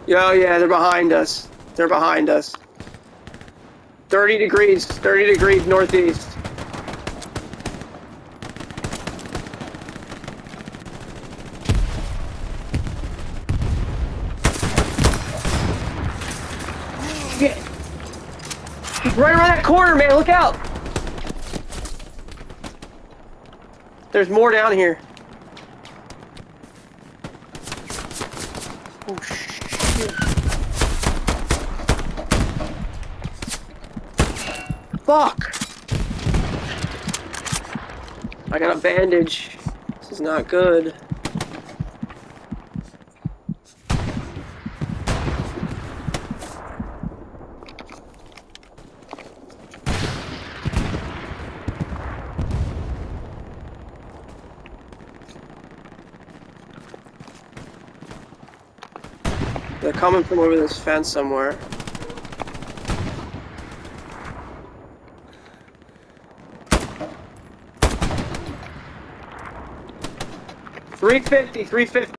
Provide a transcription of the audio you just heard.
Yo, yeah, they're behind us. They're behind us. 30 degrees northeast. Shit. He's right around that corner, man. Look out. There's more down here. Oh, shit. Fuck. I got a bandage. This is not good. They're coming from over this fence somewhere. $350.